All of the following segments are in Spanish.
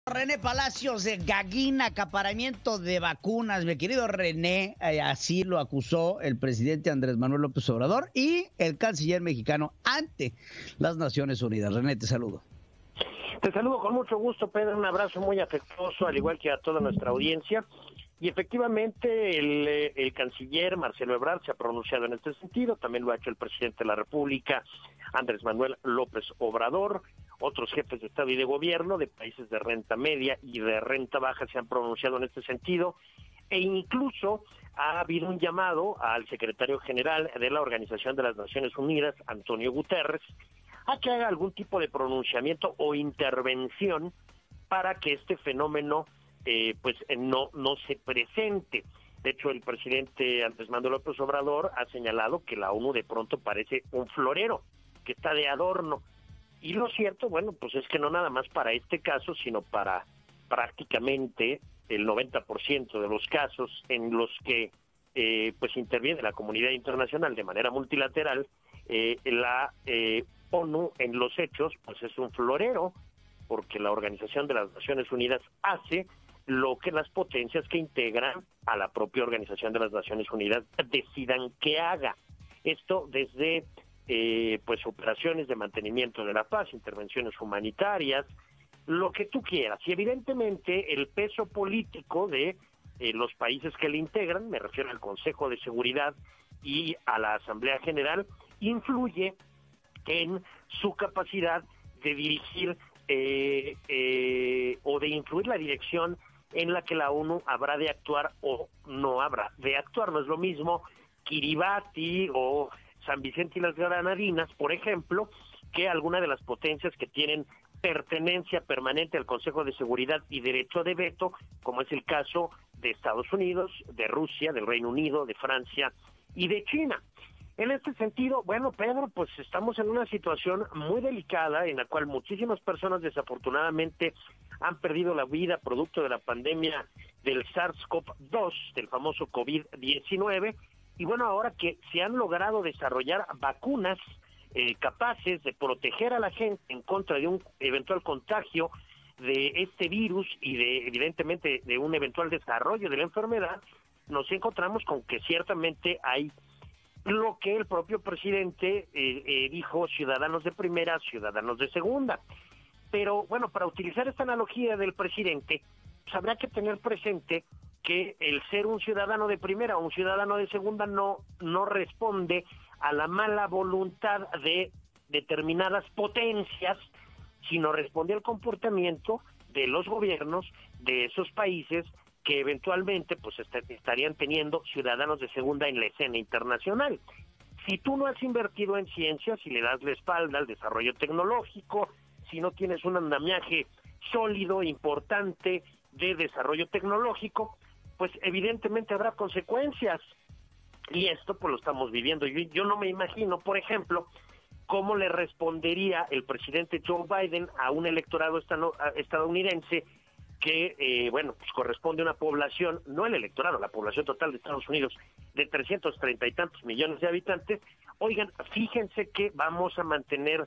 René Palacios, de Gaguín, acaparamiento de vacunas. Mi querido René, así lo acusó el presidente Andrés Manuel López Obrador y el canciller mexicano ante las Naciones Unidas. René, te saludo. Te saludo con mucho gusto, Pedro. Un abrazo muy afectuoso, al igual que a toda nuestra audiencia. Y efectivamente, el canciller Marcelo Ebrard se ha pronunciado en este sentido. También lo ha hecho el presidente de la República, Andrés Manuel López Obrador. Otros jefes de Estado y de Gobierno de países de renta media y de renta baja se han pronunciado en este sentido. E incluso ha habido un llamado al secretario general de la Organización de las Naciones Unidas, Antonio Guterres, a que haga algún tipo de pronunciamiento o intervención para que este fenómeno no se presente. De hecho, el presidente Andrés Manuel López Obrador ha señalado que la ONU de pronto parece un florero, que está de adorno. Y lo cierto, bueno, pues es que no nada más para este caso, sino para prácticamente el 90% de los casos en los que pues interviene la comunidad internacional de manera multilateral, la ONU en los hechos pues es un florero, porque la Organización de las Naciones Unidas hace lo que las potencias que integran a la propia Organización de las Naciones Unidas decidan que haga. Esto desde pues operaciones de mantenimiento de la paz, intervenciones humanitarias, lo que tú quieras. Y evidentemente el peso político de los países que le integran, me refiero al Consejo de Seguridad y a la Asamblea General, influye en su capacidad de dirigir o de influir la dirección en la que la ONU habrá de actuar o no habrá de actuar. No es lo mismo Kiribati o San Vicente y las Granadinas, por ejemplo, que alguna de las potencias que tienen pertenencia permanente al Consejo de Seguridad y derecho de veto, como es el caso de Estados Unidos, de Rusia, del Reino Unido, de Francia y de China. En este sentido, bueno, Pedro, pues estamos en una situación muy delicada en la cual muchísimas personas desafortunadamente han perdido la vida producto de la pandemia del SARS-CoV-2, del famoso COVID-19, y bueno, ahora que se han logrado desarrollar vacunas capaces de proteger a la gente en contra de un eventual contagio de este virus y de evidentemente de un eventual desarrollo de la enfermedad, nos encontramos con que ciertamente hay lo que el propio presidente dijo, ciudadanos de primera, ciudadanos de segunda. Pero bueno, para utilizar esta analogía del presidente, pues habrá que tener presente que el ser un ciudadano de primera o un ciudadano de segunda no responde a la mala voluntad de determinadas potencias, sino responde al comportamiento de los gobiernos de esos países que eventualmente pues estarían teniendo ciudadanos de segunda en la escena internacional. Si tú no has invertido en ciencia, si le das la espalda al desarrollo tecnológico, si no tienes un andamiaje sólido, importante de desarrollo tecnológico, pues evidentemente habrá consecuencias. Y esto pues lo estamos viviendo. Yo no me imagino, por ejemplo, cómo le respondería el presidente Joe Biden a un electorado estadounidense que, pues corresponde a una población, no el electorado, la población total de Estados Unidos, de 330 y tantos millones de habitantes. Oigan, fíjense que vamos a mantener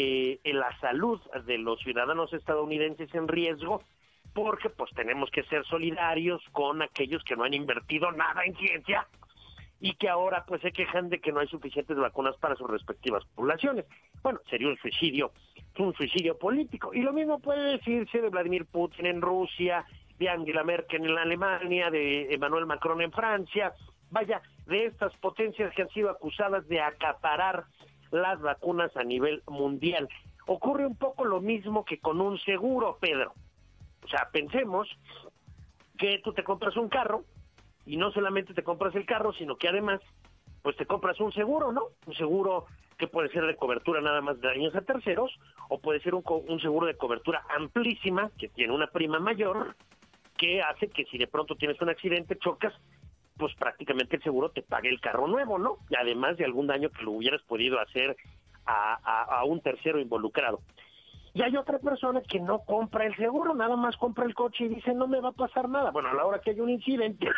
la salud de los ciudadanos estadounidenses en riesgo, porque pues tenemos que ser solidarios con aquellos que no han invertido nada en ciencia y que ahora pues se quejan de que no hay suficientes vacunas para sus respectivas poblaciones. Bueno, sería un suicidio político. Y lo mismo puede decirse de Vladimir Putin en Rusia, de Angela Merkel en Alemania, de Emmanuel Macron en Francia, vaya, de estas potencias que han sido acusadas de acaparar las vacunas a nivel mundial. Ocurre un poco lo mismo que con un seguro, Pedro. O sea, pensemos que tú te compras un carro y no solamente te compras el carro, sino que además pues te compras un seguro, ¿no? Un seguro que puede ser de cobertura nada más de daños a terceros, o puede ser un seguro de cobertura amplísima, que tiene una prima mayor, que hace que si de pronto tienes un accidente, chocas, pues prácticamente el seguro te pague el carro nuevo, ¿no? Y además de algún daño que lo hubieras podido hacer a un tercero involucrado. Y hay otra persona que no compra el seguro, nada más compra el coche y dice, no me va a pasar nada. Bueno, a la hora que hay un incidente,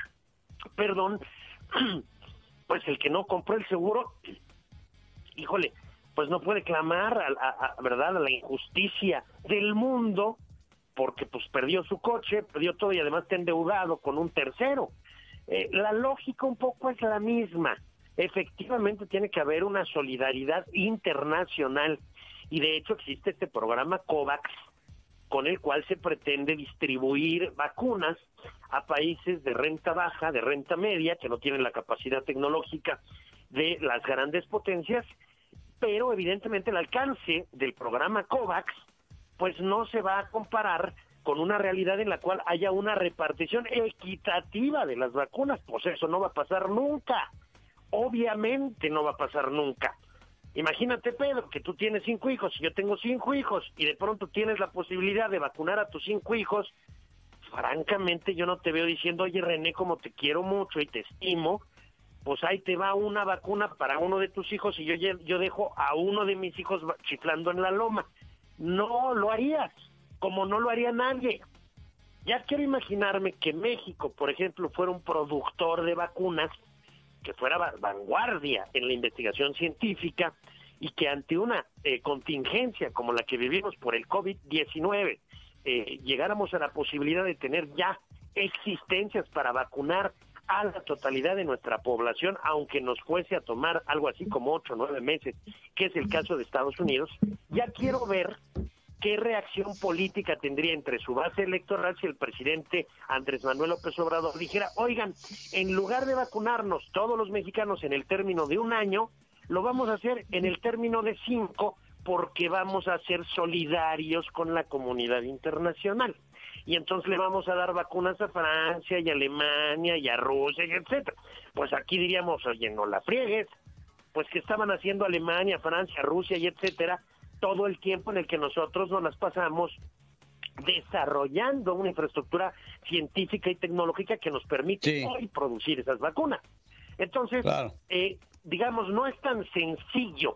perdón, pues el que no compró el seguro, híjole, pues no puede clamar ¿verdad?, a la injusticia del mundo porque pues perdió su coche, perdió todo y además está endeudado con un tercero. La lógica un poco es la misma. Efectivamente tiene que haber una solidaridad internacional y de hecho existe este programa COVAX con el cual se pretende distribuir vacunas a países de renta baja, de renta media, que no tienen la capacidad tecnológica de las grandes potencias, pero evidentemente el alcance del programa COVAX pues no se va a comparar con una realidad en la cual haya una repartición equitativa de las vacunas. Pues eso no va a pasar nunca. Obviamente no va a pasar nunca. Imagínate, Pedro, que tú tienes 5 hijos, y yo tengo 5 hijos, y de pronto tienes la posibilidad de vacunar a tus 5 hijos. Francamente, yo no te veo diciendo, oye, René, como te quiero mucho y te estimo, pues ahí te va una vacuna para uno de tus hijos y yo dejo a uno de mis hijos chiflando en la loma. No lo harías, como no lo haría nadie. Ya quiero imaginarme que México, por ejemplo, fuera un productor de vacunas, que fuera vanguardia en la investigación científica y que ante una contingencia como la que vivimos por el COVID-19, llegáramos a la posibilidad de tener ya existencias para vacunar a la totalidad de nuestra población, aunque nos fuese a tomar algo así como 8 o 9 meses, que es el caso de Estados Unidos. Ya quiero ver qué reacción política tendría entre su base electoral si el presidente Andrés Manuel López Obrador dijera, oigan, en lugar de vacunarnos todos los mexicanos en el término de 1 año, lo vamos a hacer en el término de 5, porque vamos a ser solidarios con la comunidad internacional. Y entonces le vamos a dar vacunas a Francia y a Alemania y a Rusia y etcétera. Pues aquí diríamos, oye, no la friegues, pues que estaban haciendo Alemania, Francia, Rusia y etcétera, todo el tiempo en el que nosotros nos las pasamos desarrollando una infraestructura científica y tecnológica que nos permite hoy producir esas vacunas. Entonces, claro, digamos, no es tan sencillo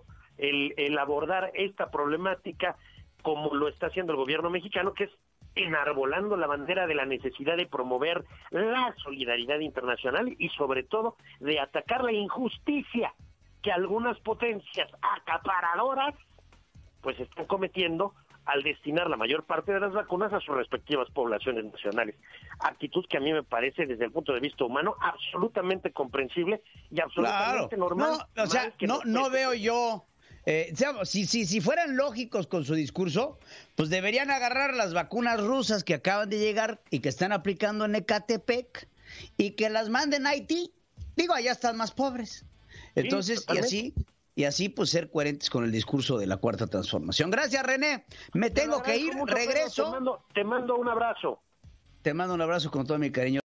el abordar esta problemática como lo está haciendo el gobierno mexicano, que es enarbolando la bandera de la necesidad de promover la solidaridad internacional y sobre todo de atacar la injusticia que algunas potencias acaparadoras pues están cometiendo al destinar la mayor parte de las vacunas a sus respectivas poblaciones nacionales. Actitud que a mí me parece, desde el punto de vista humano, absolutamente comprensible y absolutamente normal. No, o sea, no veo yo... si fueran lógicos con su discurso, pues deberían agarrar las vacunas rusas que acaban de llegar y que están aplicando en Ecatepec y que las manden a Haití. Digo, allá están más pobres. Entonces, sí, y así pues ser coherentes con el discurso de la Cuarta Transformación. Gracias, René. Me tengo que ir, regreso. Te mando un abrazo. Te mando un abrazo con todo mi cariño.